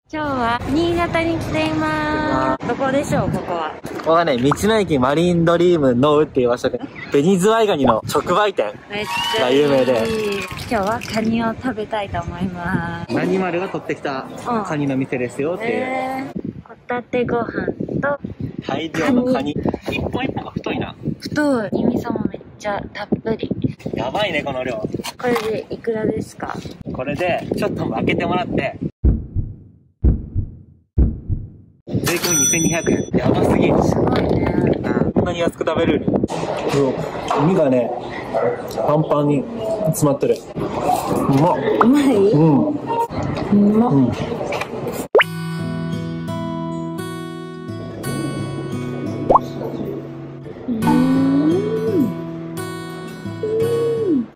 今日は新潟に来ています。どこでしょう、ここは。 ここはね、道の駅マリンドリームノウっていう場所で、紅ズワイガニの直売店が有名で。 今日はカニを食べたいと思います。 何丸が取ってきたカニの店ですよっていう。 ホタテご飯と大量のカニ。一本一本が太いな。 太い。煮味噌もめっちゃたっぷり。 やばいね、この量。 これでいくらですか？ これで、ちょっと開けてもらって、税込み2200円。やばすぎ。 すごいね。 こんなに安く食べれる。身がね、パンパンに詰まってる。うまっ。 うまい？ うん。 うまっ。